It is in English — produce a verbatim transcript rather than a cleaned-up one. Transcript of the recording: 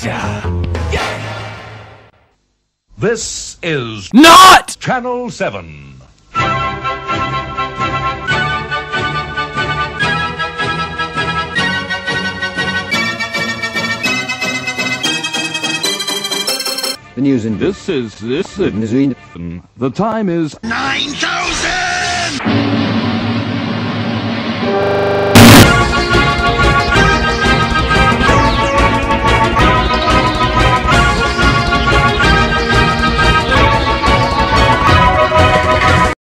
Gotcha! Yeah! This is not Channel seven. The news in This is this is in the time is nine thousand!